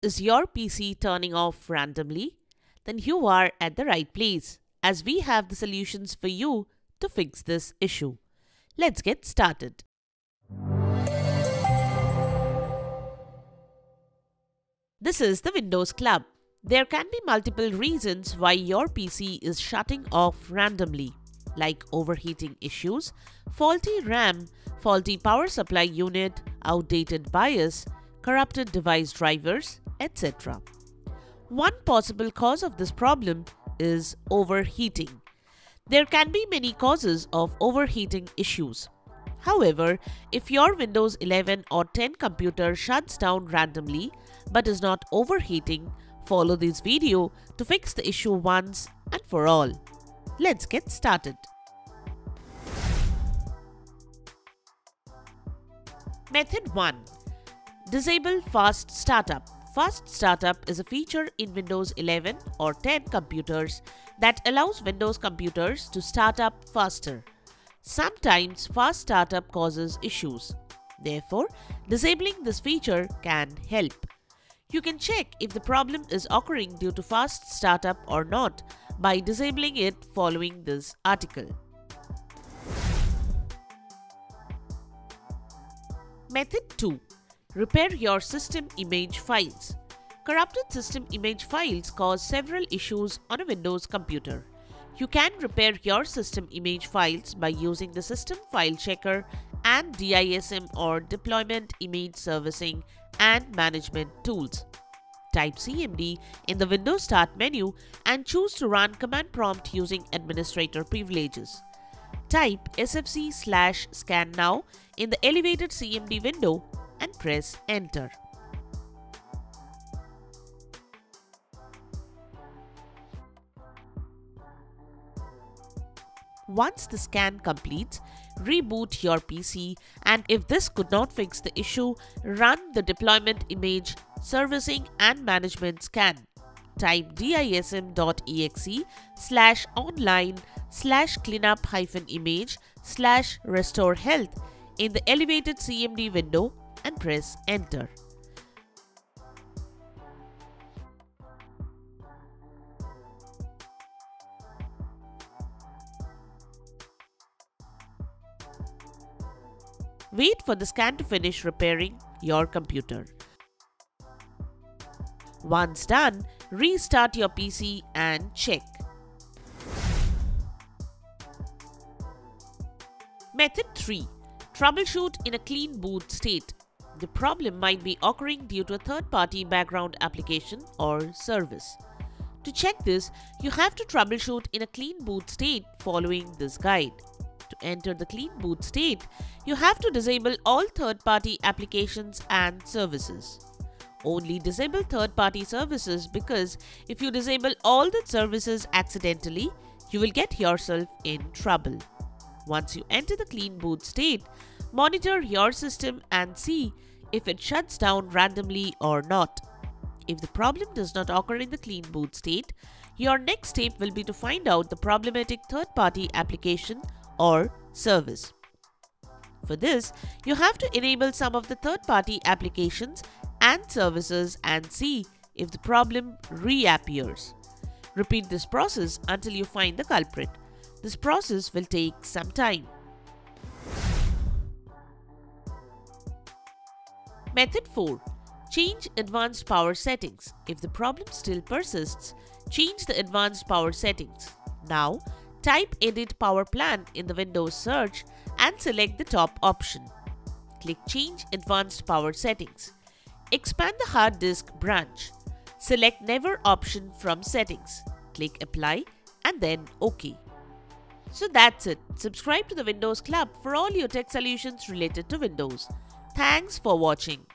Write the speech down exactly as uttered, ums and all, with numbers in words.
Is your P C turning off randomly? Then you are at the right place, as we have the solutions for you to fix this issue. Let's get started. This is the Windows Club. There can be multiple reasons why your P C is shutting off randomly, like overheating issues, faulty RAM, faulty power supply unit, outdated BIOS, corrupted device drivers, et cetera. One possible cause of this problem is overheating. There can be many causes of overheating issues. However, if your Windows eleven or ten computer shuts down randomly but is not overheating, follow this video to fix the issue once and for all. Let's get started. Method one. Disable Fast Startup. Fast Startup is a feature in Windows eleven or ten computers that allows Windows computers to start up faster. Sometimes Fast Startup causes issues. Therefore, disabling this feature can help. You can check if the problem is occurring due to Fast Startup or not by disabling it following this article. Method two. Repair your system image files. Corrupted system image files cause several issues on a Windows computer. You can repair your system image files by using the System File Checker and D I S M or Deployment Image Servicing and Management tools. Type C M D in the Windows Start menu and choose to run command prompt using administrator privileges. Type S F C slash scan now in the elevated C M D window and press enter. Once the scan completes, reboot your P C, and if this could not fix the issue, run the deployment image servicing and management scan. Type dism.exe slash online slash cleanup hyphen image slash restore health in the elevated C M D window and press enter. Wait for the scan to finish repairing your computer. Once done, restart your P C and check. Method three. Troubleshoot in a clean boot state. The problem might be occurring due to a third-party background application or service. To check this, you have to troubleshoot in a clean boot state following this guide. To enter the clean boot state, you have to disable all third-party applications and services. Only disable third-party services because if you disable all the services accidentally, you will get yourself in trouble. Once you enter the clean boot state, monitor your system and see if it shuts down randomly or not. If the problem does not occur in the clean boot state, your next step will be to find out the problematic third-party application or service. For this, you have to enable some of the third-party applications and services and see if the problem reappears. Repeat this process until you find the culprit. This process will take some time. Method four. Change advanced power settings. If the problem still persists, change the advanced power settings. Now, type Edit Power Plan in the Windows search and select the top option. Click Change Advanced Power Settings. Expand the hard disk branch. Select Never option from Settings. Click Apply and then OK. So that's it. Subscribe to the Windows Club for all your tech solutions related to Windows. Thanks for watching.